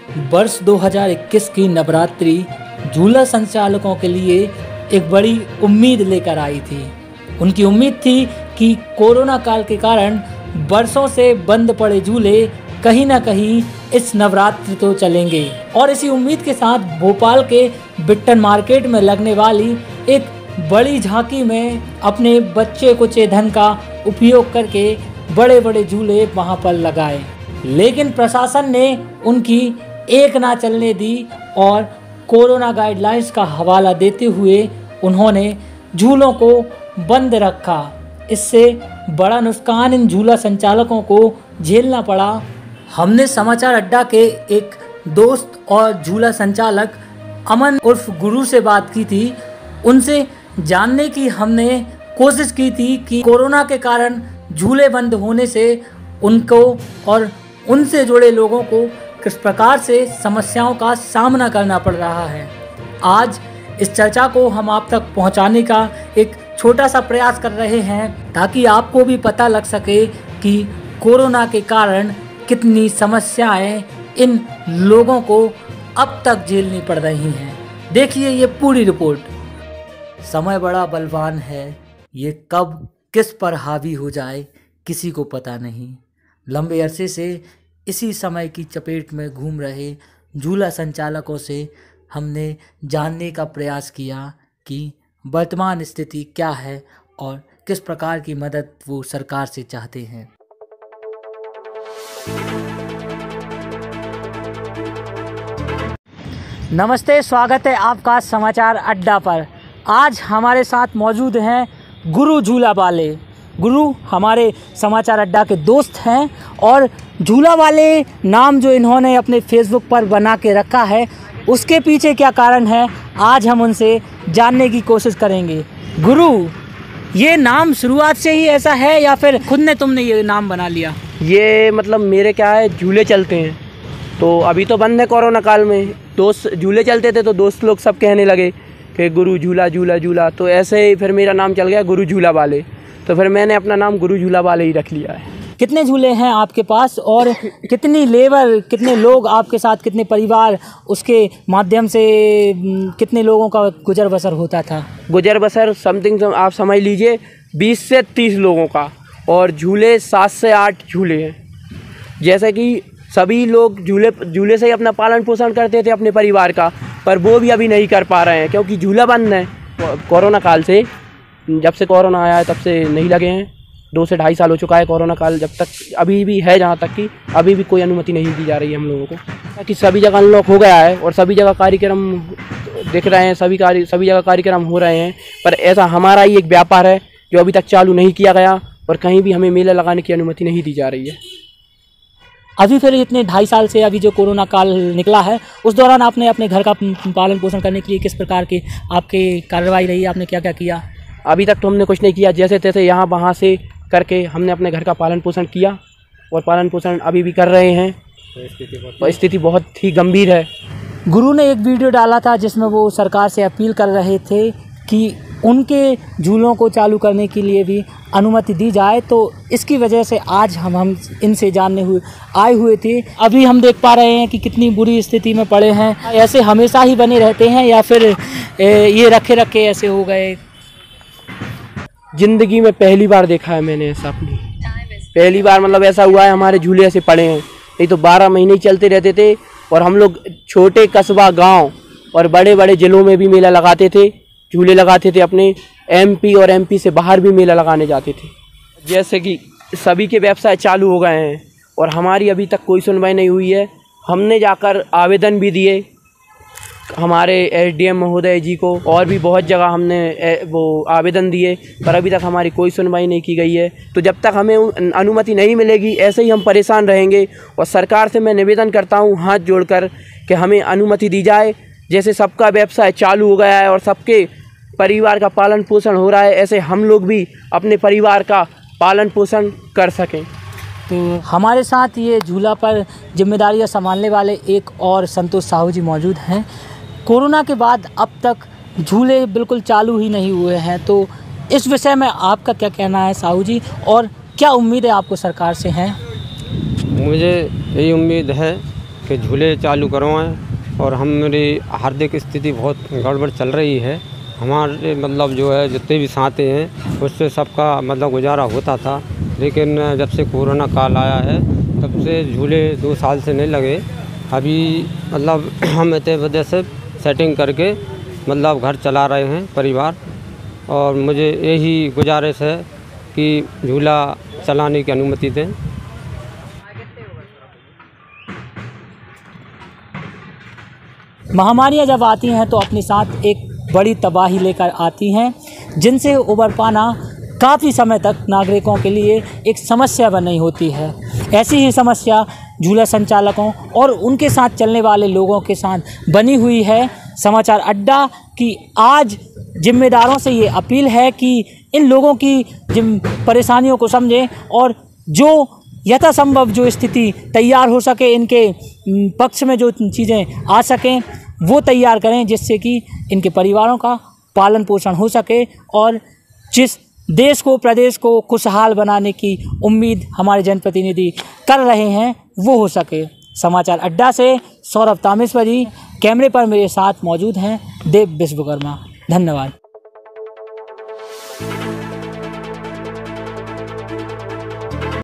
वर्ष 2021 की नवरात्रि झूला संचालकों के लिए एक बड़ी उम्मीद लेकर आई थी। उनकी उम्मीद थी कि कोरोना काल के कारण वर्षों से बंद पड़े झूले कहीं ना कहीं इस नवरात्रि तो चलेंगे। और इसी उम्मीद के साथ भोपाल के बिट्टन मार्केट में लगने वाली एक बड़ी झांकी में अपने बच्चे कुचे धन का उपयोग करके बड़े बड़े झूले वहां पर लगाए, लेकिन प्रशासन ने उनकी एक ना चलने दी और कोरोना गाइडलाइंस का हवाला देते हुए उन्होंने झूलों को बंद रखा। इससे बड़ा नुकसान इन झूला संचालकों को झेलना पड़ा। हमने समाचार अड्डा के एक दोस्त और झूला संचालक अमन उर्फ गुरु से बात की थी। उनसे जानने की हमने कोशिश की थी कि कोरोना के कारण झूले बंद होने से उनको और उनसे जुड़े लोगों को किस प्रकार से समस्याओं का सामना करना पड़ रहा है। आज इस चर्चा को हम आप तक पहुंचाने का एक छोटा सा प्रयास कर रहे हैं ताकि आपको भी पता लग सके कि कोरोना के कारण कितनी समस्याएं इन लोगों को अब तक झेलनी पड़ रही हैं। देखिए ये पूरी रिपोर्ट। समय बड़ा बलवान है, ये कब किस पर हावी हो जाए किसी को पता नहीं। लंबे अरसे से इसी समय की चपेट में घूम रहे झूला संचालकों से हमने जानने का प्रयास किया कि वर्तमान स्थिति क्या है और किस प्रकार की मदद वो सरकार से चाहते हैं। नमस्ते, स्वागत है आपका समाचार अड्डा पर। आज हमारे साथ मौजूद हैं गुरु झूला वाले। गुरु हमारे समाचार अड्डा के दोस्त हैं और झूला वाले नाम जो इन्होंने अपने फेसबुक पर बना के रखा है उसके पीछे क्या कारण है आज हम उनसे जानने की कोशिश करेंगे। गुरु, ये नाम शुरुआत से ही ऐसा है या फिर खुद ने तुमने ये नाम बना लिया? ये मतलब मेरे क्या है, झूले चलते हैं तो अभी तो बंद है कोरोना काल में। दोस्त झूले चलते थे तो दोस्त लोग सब कहने लगे कि गुरु झूला झूला झूला, तो ऐसे ही फिर मेरा नाम चल गया गुरु झूला वाले। तो फिर मैंने अपना नाम गुरु झूला वाले ही रख लिया है। कितने झूले हैं आपके पास और कितनी लेबर, कितने लोग आपके साथ, कितने परिवार, उसके माध्यम से कितने लोगों का गुजर बसर होता था? गुजर बसर समथिंग आप समझ लीजिए 20 से 30 लोगों का, और झूले 7 से 8 झूले हैं। जैसे कि सभी लोग झूले से ही अपना पालन पोषण करते थे अपने परिवार का, पर वो भी अभी नहीं कर पा रहे हैं क्योंकि झूला बंद है। कोरोना काल से, जब से कोरोना आया है तब से नहीं लगे हैं। 2 से 2.5 साल हो चुका है कोरोना काल, जब तक अभी भी है, जहाँ तक कि अभी भी कोई अनुमति नहीं दी जा रही है हम लोगों को। कि सभी जगह अनलॉक हो गया है और सभी जगह कार्यक्रम दिख रहे हैं, सभी जगह कार्यक्रम हो रहे हैं, पर ऐसा हमारा ही एक व्यापार है जो अभी तक चालू नहीं किया गया और कहीं भी हमें मेला लगाने की अनुमति नहीं दी जा रही है। अभी फिर इतने 2.5 साल से अभी जो कोरोना काल निकला है उस दौरान आपने अपने घर का पालन पोषण करने के लिए किस प्रकार की आपकी कार्रवाई रही? आपने क्या क्या किया? अभी तक तो हमने कुछ नहीं किया, जैसे तैसे यहाँ वहाँ से करके हमने अपने घर का पालन पोषण किया और पालन पोषण अभी भी कर रहे हैं। स्थिति बहुत ही गंभीर है। गुरु ने एक वीडियो डाला था जिसमें वो सरकार से अपील कर रहे थे कि उनके झूलों को चालू करने के लिए भी अनुमति दी जाए, तो इसकी वजह से आज हम इनसे जानने आए हुए थे। अभी हम देख पा रहे हैं कि कितनी बुरी स्थिति में पड़े हैं। ऐसे हमेशा ही बने रहते हैं या फिर ये रखे रखे ऐसे हो गए? जिंदगी में पहली बार देखा है मैंने ऐसा, अपनी पहली बार मतलब ऐसा हुआ है। हमारे झूले ऐसे पड़े हैं, नहीं तो 12 महीने ही चलते रहते थे और हम लोग छोटे कस्बा, गांव और बड़े बड़े जिलों में भी मेला लगाते थे, झूले लगाते थे। अपने MP और MP से बाहर भी मेला लगाने जाते थे। जैसे कि सभी के व्यवसाय चालू हो गए हैं और हमारी अभी तक कोई सुनवाई नहीं हुई है। हमने जाकर आवेदन भी दिए हमारे SDM महोदय जी को, और भी बहुत जगह हमने वो आवेदन दिए, पर अभी तक हमारी कोई सुनवाई नहीं की गई है। तो जब तक हमें अनुमति नहीं मिलेगी ऐसे ही हम परेशान रहेंगे। और सरकार से मैं निवेदन करता हूँ हाथ जोड़कर कि हमें अनुमति दी जाए। जैसे सबका व्यवसाय चालू हो गया है और सबके परिवार का पालन पोषण हो रहा है, ऐसे हम लोग भी अपने परिवार का पालन पोषण कर सकें। तो हमारे साथ ये झूला पर जिम्मेदारियां संभालने वाले एक और संतोष साहू जी मौजूद हैं। कोरोना के बाद अब तक झूले बिल्कुल चालू ही नहीं हुए हैं, तो इस विषय में आपका क्या कहना है साहू जी, और क्या उम्मीद है आपको सरकार से है? मुझे यही उम्मीद है कि झूले चालू करवाएं। और हमारी आर्थिक स्थिति बहुत गड़बड़ चल रही है। हमारे मतलब जो है जितने भी साथी हैं उससे सबका मतलब गुजारा होता था, लेकिन जब से कोरोना काल आया है तब से झूले 2 साल से नहीं लगे। अभी मतलब हम इतने वजह से सेटिंग करके मतलब घर चला रहे हैं परिवार। और मुझे यही गुजारिश है कि झूला चलाने की अनुमति दें। महामारियां जब आती हैं तो अपने साथ एक बड़ी तबाही लेकर आती हैं, जिनसे उबर पाना काफ़ी समय तक नागरिकों के लिए एक समस्या बनी होती है। ऐसी ही समस्या झूला संचालकों और उनके साथ चलने वाले लोगों के साथ बनी हुई है। समाचार अड्डा की आज जिम्मेदारों से ये अपील है कि इन लोगों की परेशानियों को समझें और जो यथासंभव जो स्थिति तैयार हो सके, इनके पक्ष में जो चीज़ें आ सकें वो तैयार करें, जिससे कि इनके परिवारों का पालन पोषण हो सके और जिस देश को प्रदेश को खुशहाल बनाने की उम्मीद हमारे जनप्रतिनिधि कर रहे हैं वो हो सके। समाचार अड्डा से सौरभ तामेश्वरी, कैमरे पर मेरे साथ मौजूद हैं देव विश्वकर्मा। धन्यवाद।